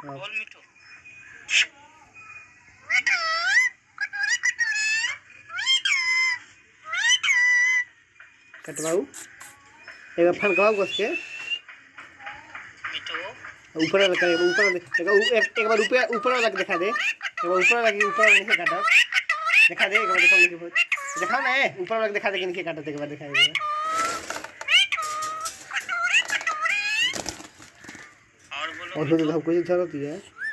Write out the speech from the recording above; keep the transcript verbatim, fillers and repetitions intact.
बोल मिठू। कटवाऊ एक बार फनकवाऊ कस के मिठू ऊपर वाला करे ऊपर एक एक बार ऊपर ऊपर वाला दिखा दे। एक बार ऊपर वाला की ऊपर वाला नहीं काटा दिखा दे। एक बार दिखाओ नहीं दिखाओ ना है ऊपर वाला दिखा दे कि नहीं काटा एक बार दिखा दे। और बोलो और तो कुछ जरूरत है।